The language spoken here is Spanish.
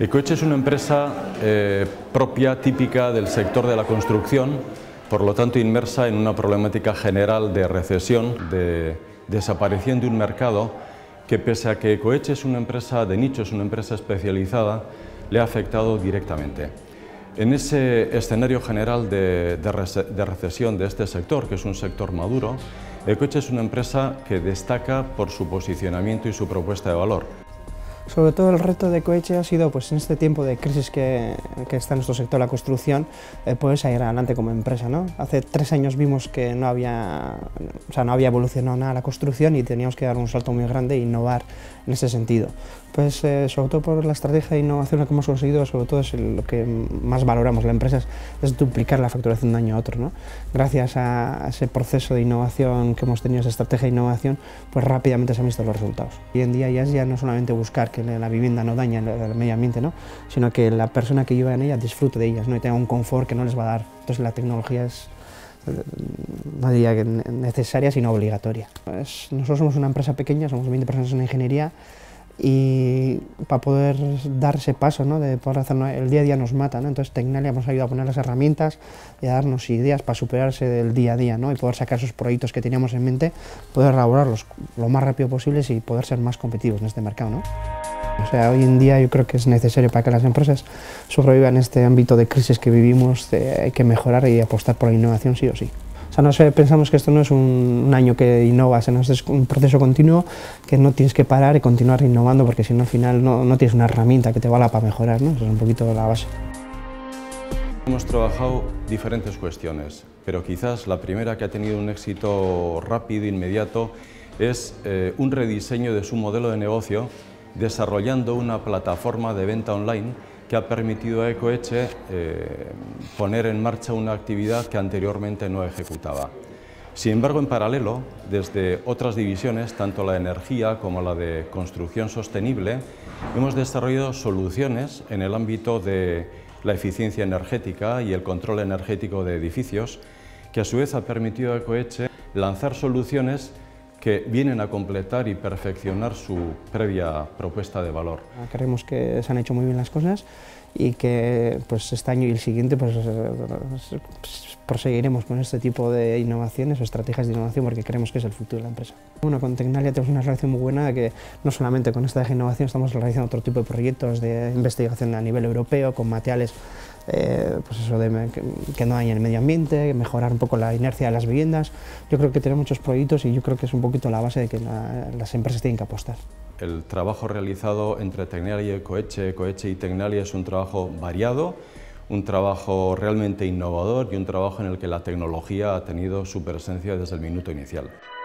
Ecoetxe es una empresa propia, típica del sector de la construcción, por lo tanto inmersa en una problemática general de recesión, de desaparición de un mercado que, pese a que Ecoetxe es una empresa de nicho, es una empresa especializada, le ha afectado directamente. En ese escenario general de recesión de este sector, que es un sector maduro, Ecoetxe es una empresa que destaca por su posicionamiento y su propuesta de valor. Sobre todo el reto de Ecoetxe ha sido, pues, en este tiempo de crisis que está en nuestro sector, la construcción, poder salir adelante como empresa, ¿no? Hace 3 años vimos que no había evolucionado nada la construcción y teníamos que dar un salto muy grande e innovar en ese sentido. Pues sobre todo por la estrategia de innovación que hemos conseguido, sobre todo es lo que más valoramos la empresa, es duplicar la facturación de un año a otro, ¿no? Gracias a ese proceso de innovación que hemos tenido, esa estrategia de innovación, pues rápidamente se han visto los resultados. Hoy en día ya no solamente buscar que la vivienda no dañe el medio ambiente, ¿no?, sino que la persona que viva en ella disfrute de ellas, ¿no?, y tenga un confort que no les va a dar. Entonces la tecnología es, no diría que necesaria, sino obligatoria. Nosotros somos una empresa pequeña, somos 20 personas en ingeniería, y para poder dar ese paso, ¿no?, de poder hacerlo, el día a día nos mata, ¿no? Entonces Tecnalia nos ha ayudado a poner las herramientas y a darnos ideas para superarse del día a día, ¿no?, y poder sacar esos proyectos que teníamos en mente, poder elaborarlos lo más rápido posible y poder ser más competitivos en este mercado, ¿no? O sea, hoy en día yo creo que es necesario para que las empresas sobrevivan en este ámbito de crisis que vivimos, hay que mejorar y apostar por la innovación sí o sí. O sea, no sé, pensamos que esto no es un año que innovas, sino es un proceso continuo que no tienes que parar y continuar innovando, porque si no al final no tienes una herramienta que te valga para mejorar, ¿no? Eso es un poquito la base. Hemos trabajado diferentes cuestiones, pero quizás la primera que ha tenido un éxito rápido e inmediato es un rediseño de su modelo de negocio, desarrollando una plataforma de venta online que ha permitido a Ecoetxe poner en marcha una actividad que anteriormente no ejecutaba. Sin embargo, en paralelo, desde otras divisiones, tanto la de energía como la de construcción sostenible, hemos desarrollado soluciones en el ámbito de la eficiencia energética y el control energético de edificios, que a su vez ha permitido a Ecoetxe lanzar soluciones que vienen a completar y perfeccionar su previa propuesta de valor. Creemos que se han hecho muy bien las cosas y que, pues, este año y el siguiente pues proseguiremos con este tipo de innovaciones o estrategias de innovación, porque creemos que es el futuro de la empresa. Bueno, con Tecnalia tenemos una relación muy buena, que no solamente con esta de innovación, estamos realizando otro tipo de proyectos de investigación a nivel europeo con materiales pues eso, que no dañen el medio ambiente, mejorar un poco la inercia de las viviendas. Yo creo que tenemos muchos proyectos y yo creo que es un poquito la base de que las empresas tienen que apostar. El trabajo realizado entre Tecnalia y Ecoetxe y Tecnalia es un trabajo variado, un trabajo realmente innovador y un trabajo en el que la tecnología ha tenido su presencia desde el minuto inicial.